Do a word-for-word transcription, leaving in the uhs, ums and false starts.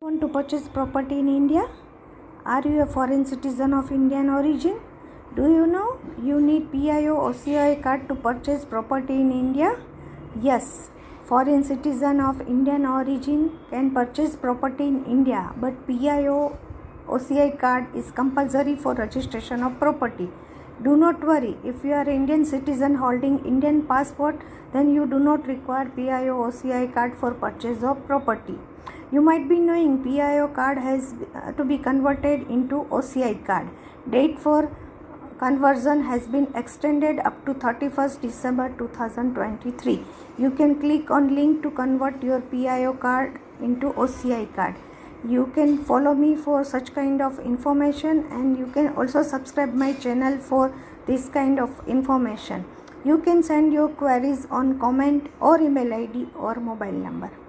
Want to purchase property in India? Are you a foreign citizen of Indian origin? Do you know you need P I O O C I card to purchase property in India? Yes, foreign citizen of Indian origin can purchase property in India, but P I O O C I card is compulsory for registration of property. Do not worry, if you are an Indian citizen holding Indian passport, then you do not require P I O O C I card for purchase of property. You might be knowing P I O card has to be converted into O C I card. Date for conversion has been extended up to thirty-first December two thousand twenty-three. You can click on link to convert your P I O card into O C I card. You can follow me for such kind of information, and you can also subscribe my channel for this kind of information. You can send your queries on comment or email I D or mobile number.